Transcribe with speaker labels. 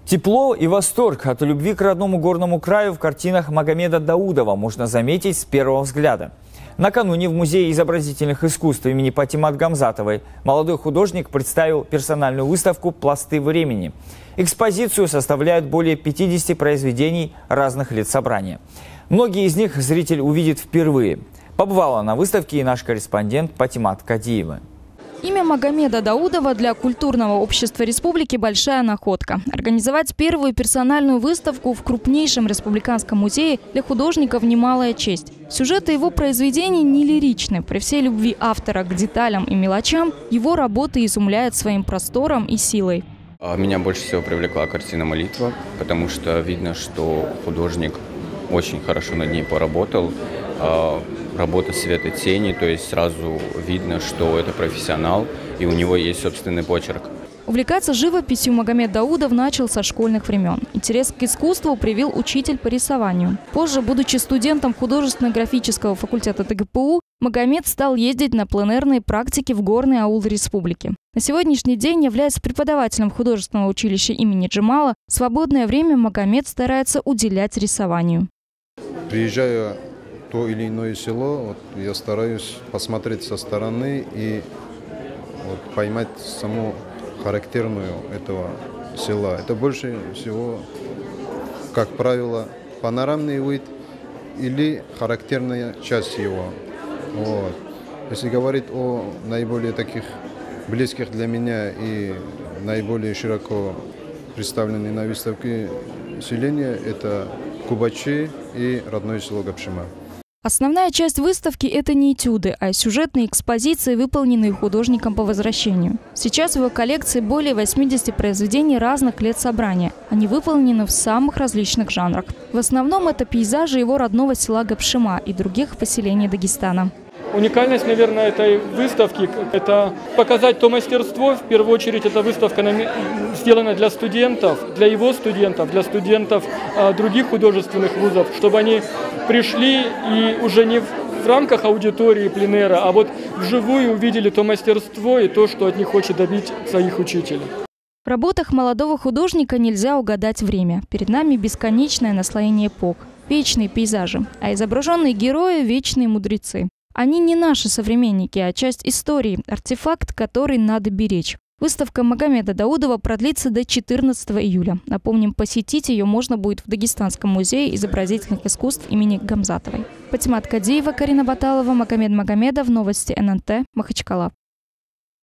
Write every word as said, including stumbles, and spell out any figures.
Speaker 1: Тепло и восторг от любви к родному горному краю в картинах Магомеда Даудова можно заметить с первого взгляда. Накануне в Музее изобразительных искусств имени Патимат Гамзатовой молодой художник представил персональную выставку «Пласты времени». Экспозицию составляют более пятидесяти произведений разных лет собрания. Многие из них зритель увидит впервые. Побывала на выставке и наш корреспондент Патимат Кадиева.
Speaker 2: Имя Магомеда Даудова для культурного общества республики – большая находка. Организовать первую персональную выставку в крупнейшем республиканском музее для художников – немалая честь. Сюжеты его произведений не лиричны. При всей любви автора к деталям и мелочам его работы изумляют своим простором и силой.
Speaker 3: Меня больше всего привлекла картина «Молитва», потому что видно, что художник очень хорошо над ней поработал. Работа света тени, то есть сразу видно, что это профессионал, и у него есть собственный почерк.
Speaker 2: Увлекаться живописью Магомед Даудов начал со школьных времен. Интерес к искусству привил учитель по рисованию. Позже, будучи студентом художественно-графического факультета ТГПУ, Магомед стал ездить на пленэрные практики в горный аул республики. На сегодняшний день, являясь преподавателем художественного училища имени Джамала, свободное время Магомед старается уделять рисованию.
Speaker 4: Приезжаю то или иное село, вот, я стараюсь посмотреть со стороны и вот, поймать саму характерную этого села. Это больше всего, как правило, панорамный вид или характерная часть его. Вот. Если говорить о наиболее таких близких для меня и наиболее широко представленные на выставке селения, это Кубачи и родное село Гапшима.
Speaker 2: Основная часть выставки – это не этюды, а сюжетные экспозиции, выполненные художником по возвращению. Сейчас в его коллекции более восьмидесяти произведений разных лет собрания. Они выполнены в самых различных жанрах. В основном это пейзажи его родного села Гапшима и других поселений Дагестана.
Speaker 5: Уникальность, наверное, этой выставки – это показать то мастерство. В первую очередь, эта выставка сделана для студентов, для его студентов, для студентов а, других художественных вузов, чтобы они пришли и уже не в рамках аудитории пленэра, а вот вживую увидели то мастерство и то, что от них хочет добить своих учителей.
Speaker 2: В работах молодого художника нельзя угадать время. Перед нами бесконечное наслоение эпох, вечные пейзажи, а изображенные герои – вечные мудрецы. Они не наши современники, а часть истории, артефакт, который надо беречь. Выставка Магомеда Даудова продлится до четырнадцатого июля. Напомним, посетить ее можно будет в Дагестанском музее изобразительных искусств имени Гамзатовой. Патимат Кадиева, Карина Баталова, Магомед Магомедов. Новости эн эн тэ, Махачкала.